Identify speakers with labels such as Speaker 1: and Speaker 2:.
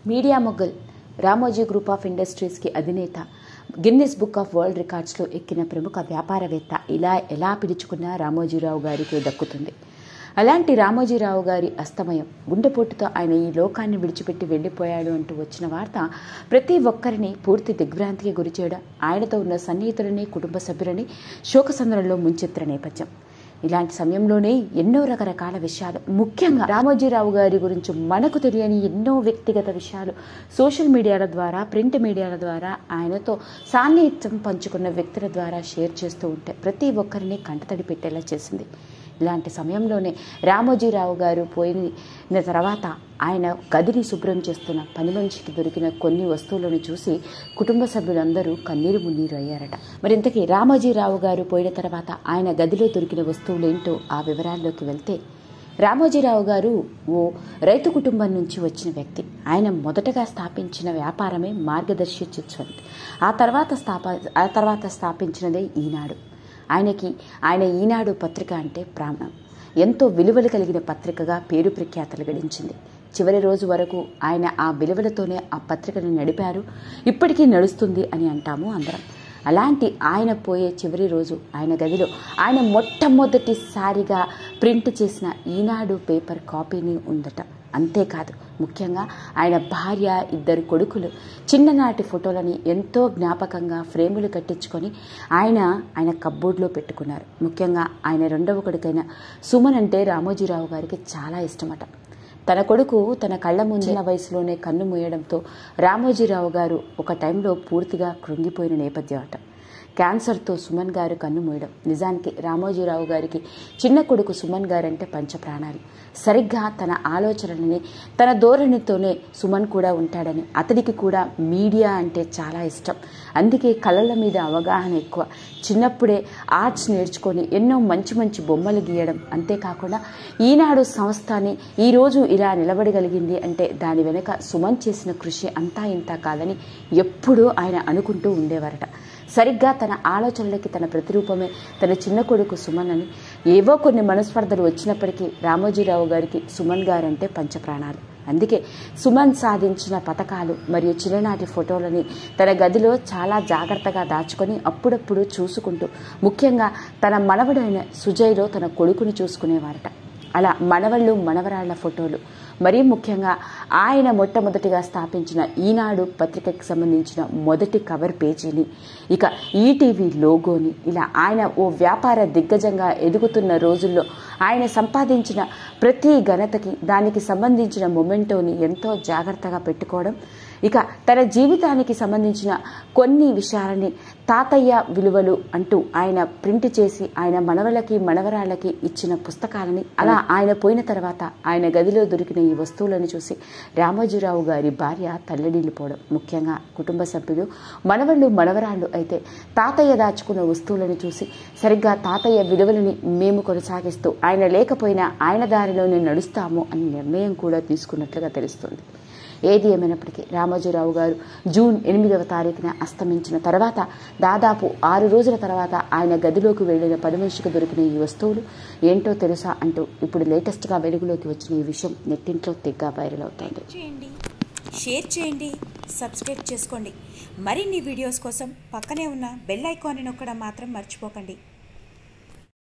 Speaker 1: Media mogul Ramoji group of ఇండస్ట్రీస్కి అధినేత, Guinness book of world రికార్డ్స్లో ఎక్కిన ప్రముఖ వ్యాపారవేత్త ఇలా ఎలా పిలుచుకున్నా రామోజీరావు గారికి దక్కుతుంది. అలాంటి రామోజీరావు గారి అస్తమయం, గుండెపోటుతో ఆయన ఈ లోకాన్ని విడిచిపెట్టి వెళ్ళిపోయాడు అంటూ వచ్చిన వార్త ప్రతి ఒక్కరిని పూర్తి దిగ్భ్రాంతికి గురిచేయడం, ఆయనతో ఉన్న సన్నిహితులని, కుటుంబ సభ్యులని శోకసంద్రంలో ముంచెత్తిన నేపథ్యం. ఇలాంటి సమయంలోనే ఎన్నో రకరకాల విషయాలు, ముఖ్యంగా రామోజీరావు గారి గురించి మనకు తెలియని ఎన్నో వ్యక్తిగత విషయాలు సోషల్ మీడియాల ద్వారా, ప్రింట్ మీడియాల ద్వారా, ఆయనతో సాన్నిహిత్యం పంచుకున్న వ్యక్తుల ద్వారా షేర్ చేస్తూ ఉంటే ప్రతి ఒక్కరిని కంటతడి పెట్టేలా చేసింది. ఇలాంటి సమయంలోనే రామోజీరావు గారు పోయిన తర్వాత ఆయన గదిని శుభ్రం చేస్తున్న పని మనిషికి దొరికిన కొన్ని వస్తువులను చూసి కుటుంబ సభ్యులందరూ కన్నీరు మున్నీరు అయ్యారట. మరి ఇంతకీ రామోజీరావు గారు పోయిన తర్వాత ఆయన గదిలో దొరికిన వస్తువులేంటో ఆ వివరాల్లోకి వెళ్తే, రామోజీరావు గారు ఓ రైతు కుటుంబం నుంచి వచ్చిన వ్యక్తి. ఆయన మొదటగా స్థాపించిన వ్యాపారమే మార్గదర్శి చిట్స్. ఆ తర్వాత స్థాపించినదే ఈనాడు. ఆయన ఈనాడు పత్రిక అంటే ప్రాణం. ఎంతో విలువలు కలిగిన పత్రికగా పేరు ప్రఖ్యాతలు గడించింది. చివరి రోజు వరకు ఆయన ఆ విలువలతోనే ఆ పత్రికను నడిపారు, ఇప్పటికీ నడుస్తుంది అని అంటాము అందరం. అలాంటి ఆయన పోయే చివరి రోజు ఆయన గదిలో ఆయన మొట్టమొదటిసారిగా ప్రింట్ చేసిన ఈనాడు పేపర్ కాపీని ఉందట. అంతేకాదు, ముఖ్యంగా ఆయన భార్య, 2 కొడుకులు చిన్ననాటి ఫోటోలని ఎంతో జ్ఞాపకంగా ఫ్రేములు కట్టించుకొని ఆయన కబ్బోర్డ్లో పెట్టుకున్నారు. ముఖ్యంగా ఆయన 2వ కొడుకైన సుమన్ అంటే రామోజీరావు గారికి చాలా ఇష్టమట. తన కొడుకు తన కళ్ళ ముంచిన వయసులోనే కన్ను మూయడంతో రామోజీరావు గారు ఒక టైంలో పూర్తిగా కృంగిపోయిన నేపథ్యం అట. క్యాన్సర్తో సుమన్ గారు కన్ను మూయడం. నిజానికి రామోజీరావు గారికి చిన్న కొడుకు సుమన్ గారంటే పంచప్రాణాలు. సరిగ్గా తన ఆలోచనలని, తన ధోరణితోనే సుమన్ కూడా ఉంటాడని, అతడికి కూడా మీడియా అంటే చాలా ఇష్టం. అందుకే కళల మీద అవగాహన ఎక్కువ. చిన్నప్పుడే ఆర్ట్స్ నేర్చుకొని ఎన్నో మంచి మంచి బొమ్మలు గీయడం. అంతేకాకుండా ఈనాడు సంస్థని ఈరోజు ఇలా నిలబడగలిగింది అంటే దాని వెనుక సుమన్ చేసిన కృషి అంతా ఇంతా కాదని ఎప్పుడూ ఆయన అనుకుంటూ ఉండేవారట. సరిగ్గా తన ఆలోచనలకి తన ప్రతిరూపమే తన చిన్న కొడుకు సుమన్ అని. ఏవో కొన్ని మనస్పర్ధలు వచ్చినప్పటికీ రామోజీరావు గారికి సుమన్ గారంటే పంచప్రాణాలు. అందుకే సుమన్ సాధించిన పథకాలు మరియు చిన్ననాటి ఫోటోలని తన గదిలో చాలా జాగ్రత్తగా దాచుకొని అప్పుడప్పుడు చూసుకుంటూ, ముఖ్యంగా తన మనవడైన సుజయ్లో తన కొడుకుని చూసుకునేవారట. అలా మనవళ్ళు, మనవరాళ్ల ఫోటోలు, మరీ ముఖ్యంగా ఆయన మొట్టమొదటిగా స్థాపించిన ఈనాడు పత్రికకి సంబంధించిన మొదటి కవర్ పేజీని, ఇక ఈటీవీ లోగోని, ఇలా ఆయన ఓ వ్యాపార దిగ్గజంగా ఎదుగుతున్న రోజుల్లో ఆయన సంపాదించిన ప్రతి ఘనతకి దానికి సంబంధించిన మొమెంటోని ఎంతో జాగ్రత్తగా పెట్టుకోవడం, ఇక తన జీవితానికి సంబంధించిన కొన్ని విషయాలని తాతయ్య విలువలు అంటూ ఆయన ప్రింట్ చేసి ఆయన మనవలకి, మనవరాళ్ళకి ఇచ్చిన పుస్తకాలని, అలా ఆయన పోయిన తర్వాత ఆయన గదిలో దొరికిన ఈ వస్తువులను చూసి రామోజీరావు గారి భార్య తల్లడిల్లిపోవడం. ముఖ్యంగా కుటుంబ సభ్యులు, మనవళ్ళు, మనవరాళ్ళు అయితే తాతయ్య దాచుకున్న వస్తువులను చూసి సరిగ్గా తాతయ్య విలువలని మేము కొనసాగిస్తూ ఆయన లేకపోయినా ఆయన దారిలోనే నడుస్తాము అని నిర్ణయం కూడా తీసుకున్నట్లుగా తెలుస్తుంది. ఏది ఏమైనప్పటికీ రామోజీరావు గారు జూన్ 8వ తారీఖున అస్తమించిన తర్వాత దాదాపు 6 రోజుల తర్వాత ఆయన గదిలోకి వెళ్లిన పని మనిషికి దొరికిన ఈ వస్తువులు ఏంటో తెలుసా అంటూ ఇప్పుడు లేటెస్ట్గా వెలుగులోకి వచ్చిన ఈ విషయం నెట్టింట్లో తెగ వైరల్ అవుతోంది.
Speaker 2: షేర్ చేయండి, సబ్స్క్రైబ్ చేసుకోండి. మరిన్ని వీడియోస్ కోసం పక్కనే ఉన్న బెల్ ఐకాన్ని నొక్కడం మాత్రం మర్చిపోకండి.